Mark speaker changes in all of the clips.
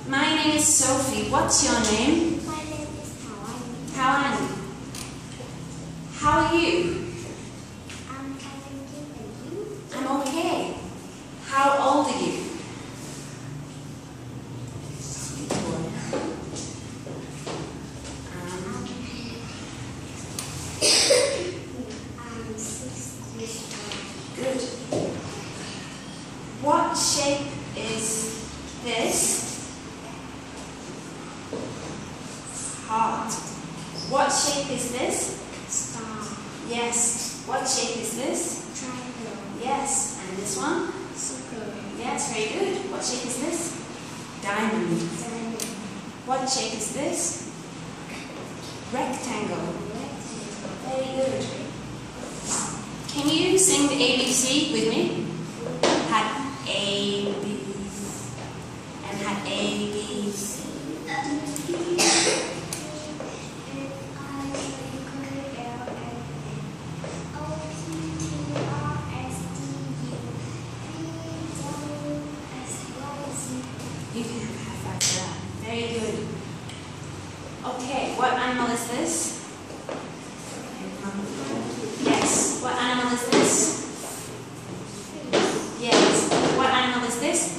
Speaker 1: My name is Sophie. What's your name?
Speaker 2: My name is Thảo
Speaker 1: Thảo Anh. How are you?
Speaker 2: I'm having and you?
Speaker 1: I'm okay. How old are you? Sweet boy.
Speaker 2: I'm 6 years old.
Speaker 1: Good. What shape is this? Heart. What shape is this?
Speaker 2: Star.
Speaker 1: Yes. What shape is this?
Speaker 2: Triangle.
Speaker 1: Yes. And this one?
Speaker 2: Circle.
Speaker 1: Yes, very good. What shape is this? Diamond.
Speaker 2: Diamond.
Speaker 1: What shape is this? Rectangle.
Speaker 2: Rectangle.
Speaker 1: Very good. Can you sing the ABC with me? Had A, B, and had A, B, C. You can have half back to that. Very good. Okay, what animal is this? Yes. What animal is this? Yes. What animal is this?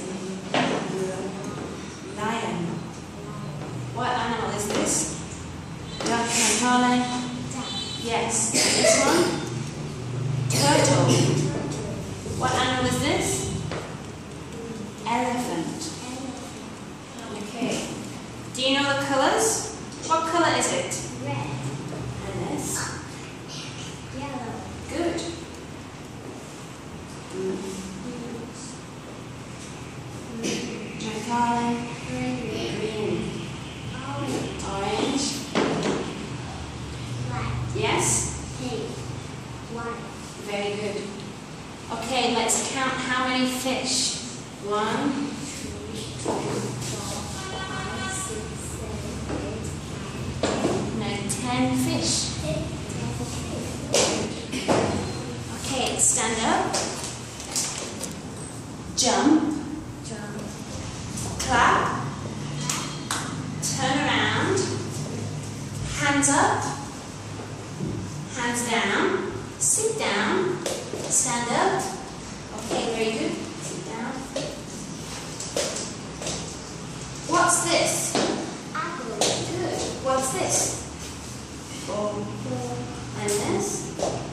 Speaker 1: Lion. What animal is this? Duck and Harley? Yes. This one? Turtle. What animal is this? Elephant. Okay. Do you know the colours? What colour is it?
Speaker 2: Red.
Speaker 1: And this?
Speaker 2: Yellow.
Speaker 1: Good. Darling. Green.
Speaker 2: Orange.
Speaker 1: Orange.
Speaker 2: Black.
Speaker 1: Yes?
Speaker 2: Pink. White.
Speaker 1: Very good. Okay, let's count how many fish. 1, 10 fish. Okay, stand up. Jump. Clap. Turn around. Hands up. Hands down. Sit down. Stand up. Okay, very good. Sit down. What's this?
Speaker 2: Apple.
Speaker 1: Good. What's this? Ball. And this?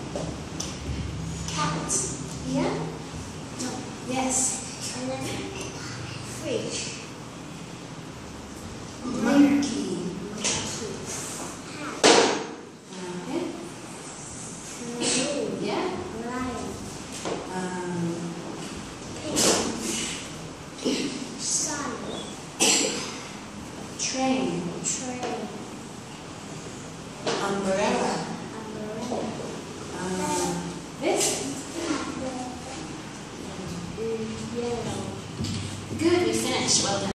Speaker 1: Cat. Yeah? No. Yes.
Speaker 2: And then fish.
Speaker 1: Monkey.
Speaker 2: Hat.
Speaker 1: Okay.
Speaker 2: Balloon.
Speaker 1: Yeah?
Speaker 2: Lion. Pig. Sun.
Speaker 1: Train.
Speaker 2: Train.
Speaker 1: Umbrella.
Speaker 2: Umbrella.
Speaker 1: This?
Speaker 2: Yellow.
Speaker 1: Good, we finished. Well done.